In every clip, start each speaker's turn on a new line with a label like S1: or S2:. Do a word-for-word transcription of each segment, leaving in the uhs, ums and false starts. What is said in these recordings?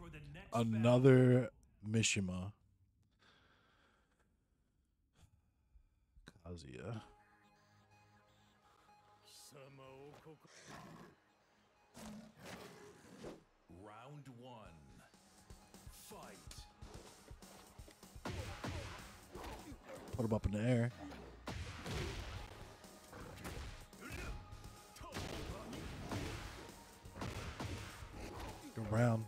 S1: Another Mishima. Kazuya.
S2: Round one. Fight.
S1: Put him up in the air. Go round.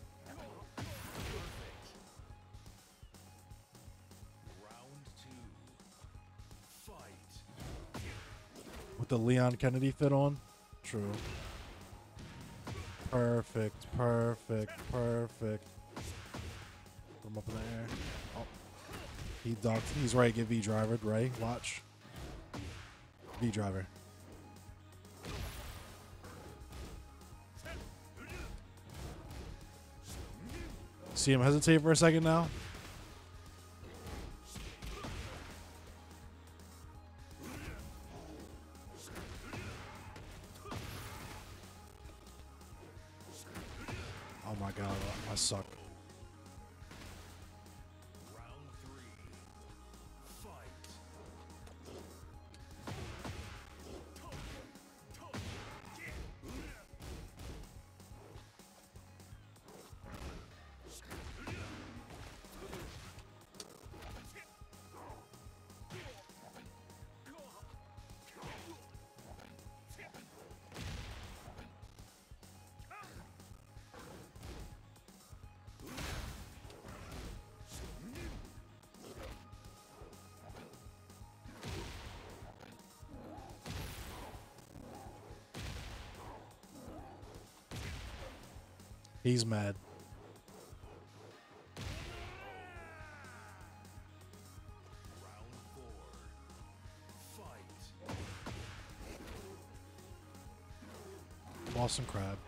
S2: Round two. Fight.
S1: With the Leon Kennedy fit on. True. Perfect, perfect, perfect. Put him up in the air. Oh. He ducked. He's right. Get V driver. Right. Watch. V driver. See him hesitate for a second now. Oh my god, I suck.
S2: Round three. Fight.
S1: He's mad.
S2: Round four. Fight.
S1: Boston Crab.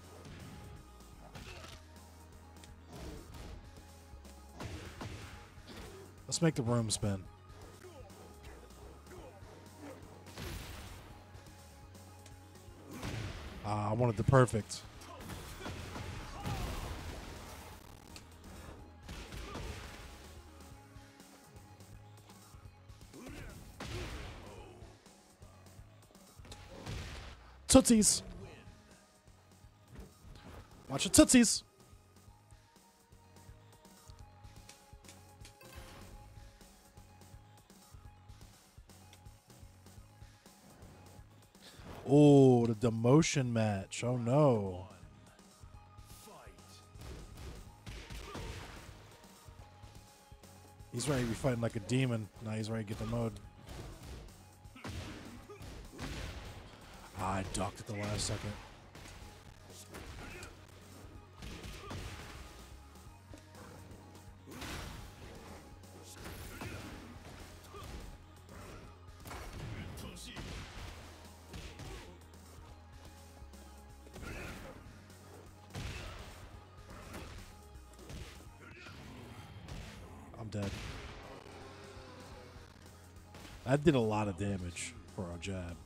S1: Let's make the room spin. Ah, I wanted the perfect. Tootsies. Watch the tootsies. Oh, the demotion match. Oh no. He's ready to be fighting like a demon. Now he's ready to get the mode. Ah, I ducked at the last second. I'm dead. That did a lot of damage for our jab.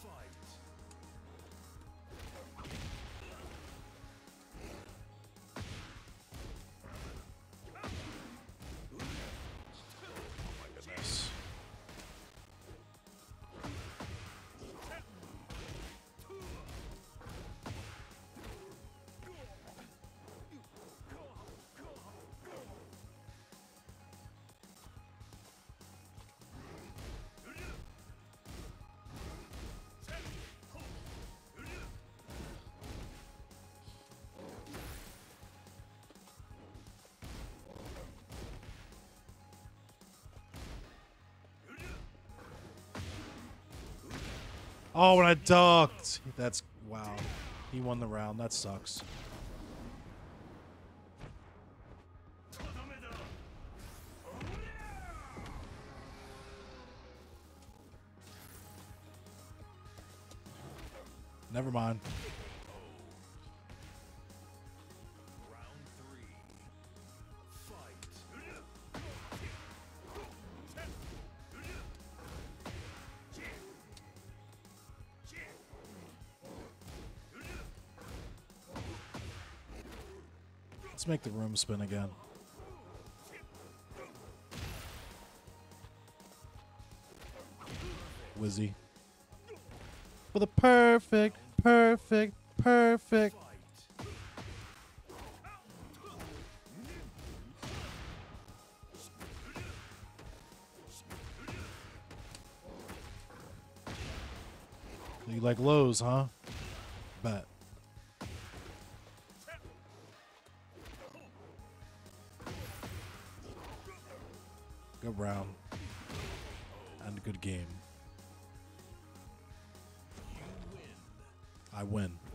S1: Oh, when I ducked. That's, wow. He won the round. That sucks. Never mind.
S2: Round three. Fight.
S1: Let's make the room spin again. Wizzy. For the perfect, perfect, perfect. You like lows, huh? Bet. Good round. And a good game. I win.